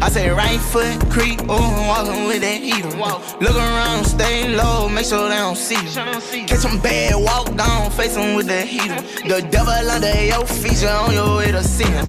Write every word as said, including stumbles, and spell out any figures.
I say right foot creep, ooh, I'm walking with that heater. Look around, stay low, make sure they don't see you. Catch them bad, walk down, face them with the heater. The devil under your feet, you on your way to see him.